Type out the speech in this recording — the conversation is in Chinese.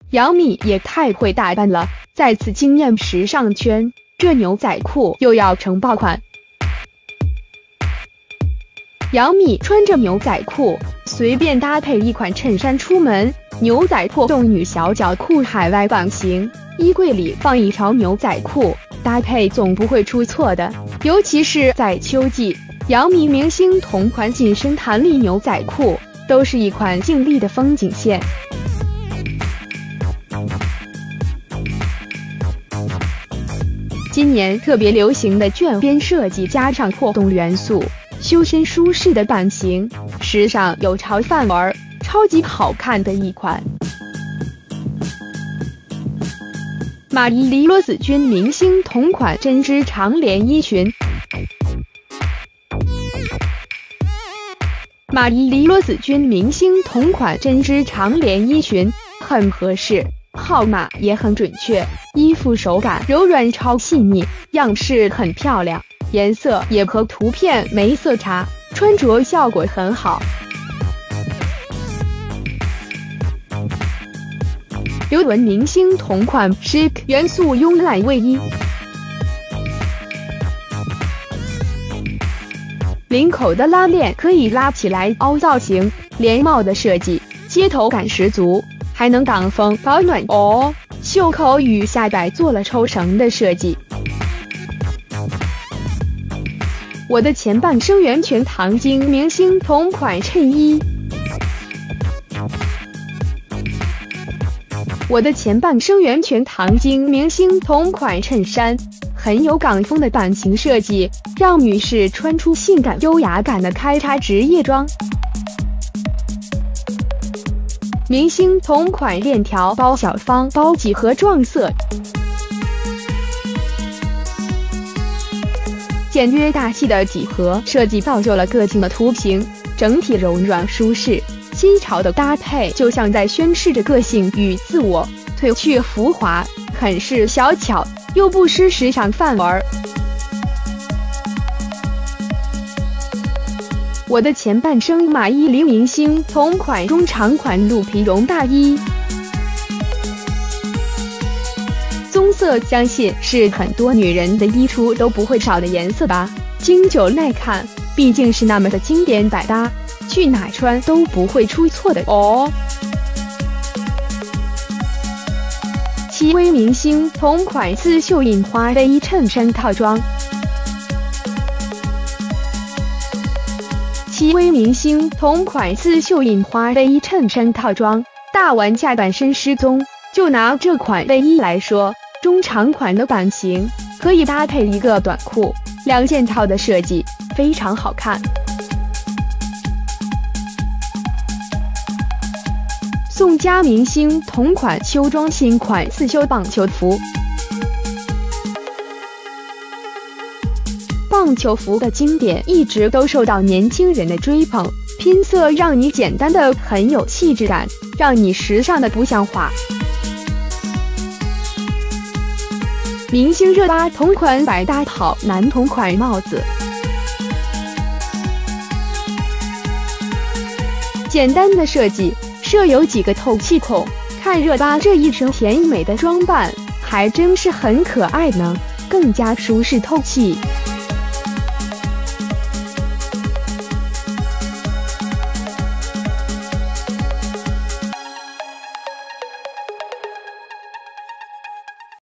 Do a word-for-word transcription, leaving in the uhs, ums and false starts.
杨幂也太会打扮了，再次惊艳时尚圈。这牛仔裤又要成爆款。杨幂穿着牛仔裤，随便搭配一款衬衫出门，牛仔破洞女小脚裤海外版型，衣柜里放一条牛仔裤，搭配总不会出错的。尤其是在秋季，杨幂明星同款紧身弹力牛仔裤都是一款劲力的风景线。今年特别流行的卷边设计加上破洞元素，修身舒适的版型，时尚有潮范儿，超级好看的一款。玛丽莉罗子君明星同款针织长连衣裙。玛丽莉罗子君明星同款针织长连衣裙很合适，号码也很准确，衣服手感柔软超细腻，样式很漂亮，颜色也和图片没色差，穿着效果很好。刘雯明星同款 chic 元素慵懒卫衣，领口的拉链可以拉起来凹造型，连帽的设计街头感十足，还能挡风保暖哦。袖口与下摆做了抽绳的设计。我的前半生源泉堂晶明星同款衬衣，我的前半生源泉堂晶明星同款衬衫，很有港风的版型设计，让女士穿出性感优雅感的开叉职业装。明星同款链条包小方包几何撞色，简约大气的几何设计造就了个性的图形，整体柔软舒适。新潮的搭配就像在宣示着个性与自我，褪去浮华，很是小巧，又不失时尚范儿。我的前半生马伊琍明星同款中长款鹿皮绒大衣，棕色相信是很多女人的衣橱都不会少的颜色吧，经久耐看，毕竟是那么的经典百搭，去哪穿都不会出错的哦。戚薇明星同款刺绣印花卫衣衬衫套装，戚薇明星同款刺绣印花卫衣衬衫套装，大玩下半身失踪。就拿这款卫衣来说，中长款的版型可以搭配一个短裤，两件套的设计非常好看。宋佳明星同款秋装新款刺绣棒球服，棒球服的经典一直都受到年轻人的追捧，拼色让你简单的很有气质感，让你时尚的不像话。明星热巴同款百搭好男同款帽子，简单的设计，设有几个透气孔，看热巴这一身甜美的装扮，还真是很可爱呢，更加舒适透气。